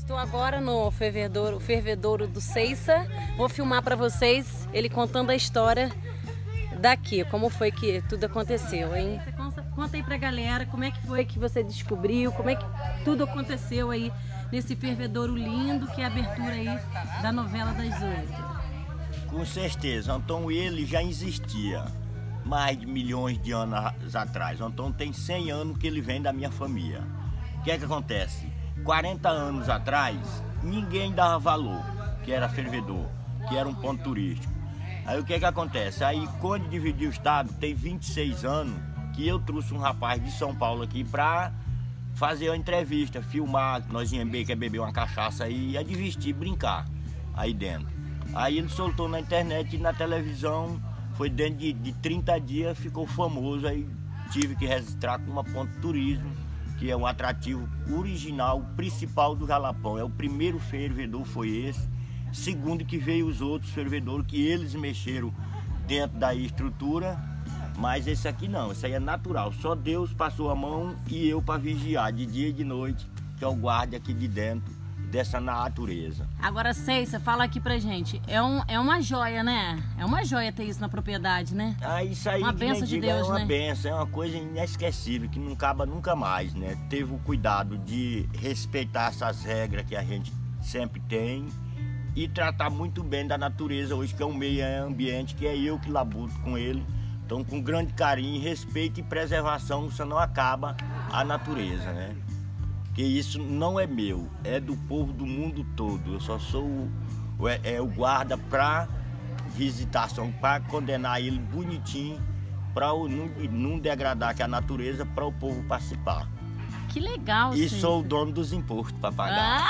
Estou agora no fervedouro do Ceiça. Vou filmar para vocês ele contando a história daqui, como foi que tudo aconteceu, hein? Conta aí pra galera como é que foi que você descobriu, como é que tudo aconteceu aí nesse fervedouro lindo que é a abertura aí da novela das 8. Com certeza, Antônio ele já existia mais de milhões de anos atrás. Antônio tem 100 anos que ele vem da minha família. O que é que acontece? 40 anos atrás, ninguém dava valor, que era fervedor, que era um ponto turístico. Aí o que é que acontece? Aí quando dividiu o estado, tem 26 anos que eu trouxe um rapaz de São Paulo aqui pra fazer uma entrevista, filmar, nós íamos beber uma cachaça aí, ia divertir, brincar aí dentro. Aí ele soltou na internet e na televisão, foi dentro de 30 dias, ficou famoso, aí tive que registrar com uma ponto turismo, que é um atrativo original, principal do Jalapão. É o primeiro fervedor, foi esse. Segundo que veio os outros fervedores, que eles mexeram dentro da estrutura, mas esse aqui não, esse aí é natural. Só Deus passou a mão e eu para vigiar de dia e de noite, que é o guarda aqui de dentro dessa natureza. Agora, Ceiça, fala aqui pra gente, é uma joia, né? É uma joia ter isso na propriedade, né? Ah, isso aí, uma bênção de Deus, é uma né? benção, é uma coisa inesquecível, que não acaba nunca mais, né? Teve o cuidado de respeitar essas regras que a gente sempre tem e tratar muito bem da natureza hoje, que é um meio ambiente, que é eu que labuto com ele. Então, com grande carinho, respeito e preservação, você não acaba a natureza, né? Que isso não é meu, é do povo do mundo todo. Eu só sou o guarda para visitação, para condenar ele bonitinho, para não degradar que a natureza, para o povo participar. Que legal, E Ceiça. sou o dono dos impostos para pagar.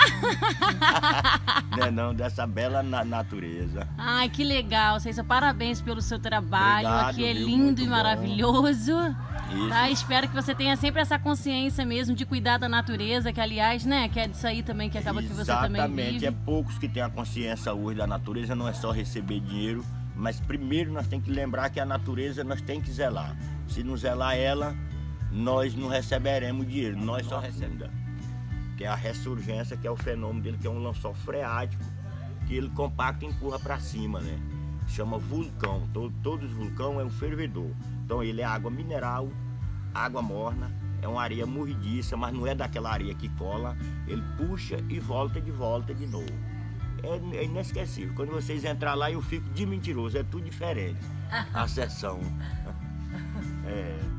Não, dessa bela natureza. Ai, que legal, Ceiça. Parabéns pelo seu trabalho. Obrigado, aqui é viu? lindo Muito e bom. maravilhoso. Isso. Tá? Espero que você tenha sempre essa consciência mesmo de cuidar da natureza, que aliás, né, que é disso aí também que acaba que você também Exatamente, vive. é poucos que têm a consciência hoje da natureza, não é só receber dinheiro, mas primeiro nós temos que lembrar que a natureza nós temos que zelar. Se não zelar ela, nós não receberemos dinheiro, nós só recebemos. Que é a ressurgência, que é o fenômeno dele, que é um lençol freático, que ele compacta e empurra para cima, né? Chama vulcão, todos os vulcões é um fervedor. Então ele é água mineral, água morna, é uma areia morridiça, mas não é daquela areia que cola, ele puxa e volta de novo. É inesquecível. Quando vocês entrar lá eu fico de mentiroso, é tudo diferente. A sessão. É.